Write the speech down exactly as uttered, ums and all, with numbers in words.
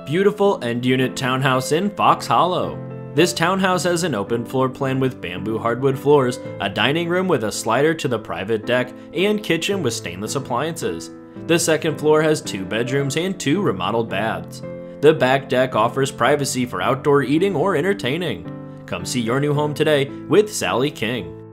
Beautiful end unit townhouse in Fox Hollow. This townhouse has an open floor plan with bamboo hardwood floors, a dining room with a slider to the private deck, and kitchen with stainless appliances. The second floor has two bedrooms and two remodeled baths. The back deck offers privacy for outdoor eating or entertaining. Come see your new home today with Sallie King.